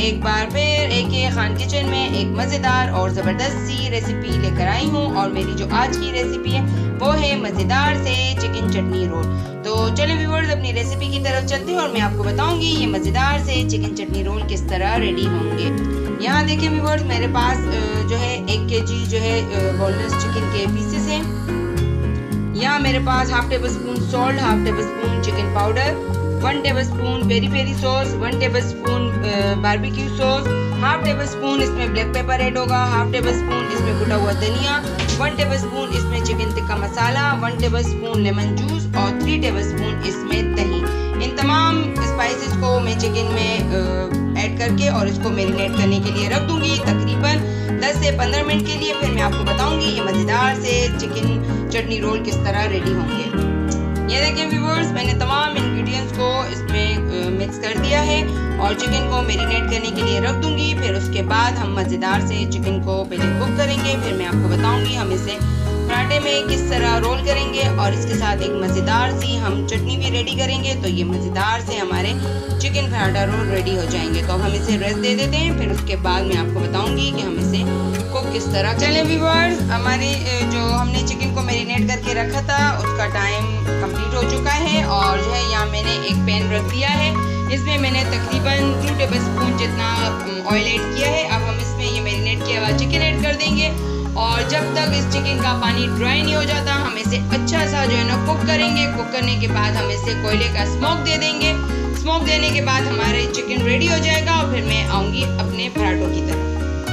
एक बार फिर AK Khan kitchen में एक मज़ेदार और ज़बरदस्त सी रेसिपी लेकर आई हूँ। और मेरी जो आज की रेसिपी है वो है मज़ेदार से चिकन चटनी रोल। तो चलिए व्यूअर्स अपनी रेसिपी की तरफ चलते हैं और मैं आपको बताऊंगी ये मज़ेदार से चिकन चटनी रोल किस तरह रेडी होंगे। यहाँ देखिए व्यूअर्स मेरे पास जो है 1 kg जो है बोनलेस चिकन के पीसेस हैं। यहाँ मेरे पास half tablespoon salt, half tablespoon chicken powder, 1 tablespoon peri peri sauce, 1 tablespoon barbecue sauce, half tablespoon इसमें ब्लैक पेपर ऐड होगा, हाफ टेबल स्पून इसमें कुटा हुआ धनिया, 1 टेबल स्पून इसमें chicken tikka masala, 1 tablespoon lemon juice और 3 table spoon इसमें दही। इन तमाम स्पाइसेस को मैं चिकन में ऐड करके और इसको मैरिनेट करने के लिए रख दूंगी तकरीबन 10 से 15 मिनट के लिए। फिर मैं आपको बताऊंगी ये मज़ेदार से चिकन चटनी रोल किस तरह रेडी होंगे। ये देखिए व्यूअर्स मैंने तमाम इंग्रेडिएंट्स को इसमें मिक्स कर दिया है और चिकन को मैरिनेट करने के लिए रख दूंगी। फिर उसके बाद हम मज़ेदार से चिकन को पहले कुक करेंगे, फिर मैं आपको बताऊंगी हम इसे पराठे में किस तरह रोल करेंगे और इसके साथ एक मज़ेदार सी हम चटनी भी रेडी करेंगे। तो ये मज़ेदार से हमारे चिकन पराठा रोल रेडी हो जाएंगे। तो अब हम इसे रेस्ट दे देते हैं, फिर उसके बाद मैं आपको बताऊंगी कि हम इसे कुक किस तरह। चलें व्यूअर्स हमारे जो हमने चिकन को मैरिनेट करके रखा था उसका टाइम कंप्लीट हो चुका है और जो है यहाँ मैंने एक पैन रख दिया है। इसमें मैंने तकरीबन 2 टेबल स्पून जितना ऑयल ऐड किया है। अब हम इसमें ये मैरिनेट किया हुआ चिकन ऐड कर देंगे और जब तक इस चिकन का पानी ड्राई नहीं हो जाता हम इसे अच्छा सा जो है ना कुक करेंगे। कुक करने के बाद हम इसे कोयले का स्मोक दे देंगे। स्मोक देने के बाद हमारे चिकन रेडी हो जाएगा और फिर मैं आऊँगी अपने पराठों की तरफ।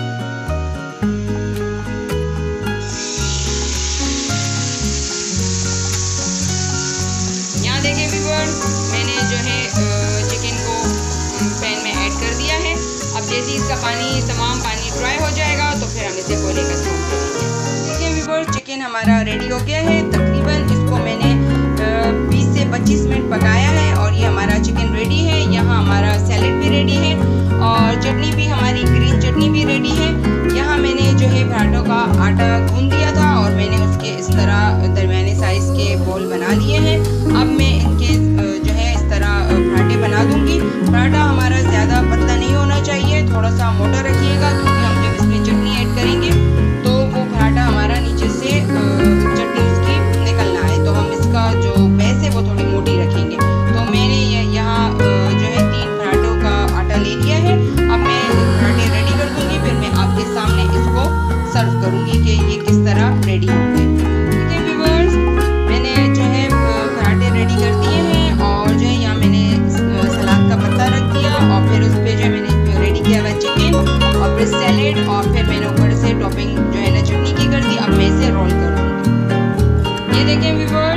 यहाँ देखिए व्यूअर्स मैंने जो है चिकन को पैन में ऐड कर दिया है। अब जैसे इसका तमाम पानी ड्राई हो जाएगा तो फिर हम इसे कोयले का स्मोक देंगे। देखिए व्यूअर्स चिकन हमारा रेडी हो गया है। तकरीबन इसको मैंने 20 से 25 मिनट पकाया है और ये हमारा चिकन रेडी है। यहाँ हमारा सैलेड भी रेडी है और चटनी भी हमारी ग्रीन चटनी भी रेडी है। यहाँ मैंने जो है पराठों का आटा गूंद दिया था और मैंने उसके इस तरह दरमियाने साइज के बॉल बना लिए हैं। अब मैं इनके जो है इस तरह पराठे बना दूंगी। पराठा हमारा ज़्यादा पतला नहीं होना चाहिए, थोड़ा सा मोटा रखिएगा क्योंकि हम जब इसमें चटनी ऐड करेंगे तो वो पराठा हमारा नीचे से चटनी उसकी निकलना है। तो हम इसका जो बेस है वो थोड़ी मोटी रखेंगे। तो मैंने यहाँ जो है 3 पराठों का आटा ले लिया है। अब मैं पराठे रेडी कर दूंगी, फिर मैं आपके सामने इसको सर्व करूंगी कि ये किस तरह रेडी होंगे। ठीक है व्यूअर्स मैंने जो है पराठे रेडी कर दिए हैं और जो है यहाँ मैंने सलाद का पत्ता रख दिया और फिर उस पर जो है मैंने रेडी किया हुआ चिकन और फिर सैलेड और फिर मैंने ऊपर से टॉपिंग जो है ना चटनी की कर दी। अब मैं इसे रोल करूँगी। ये देखें व्यूअर्स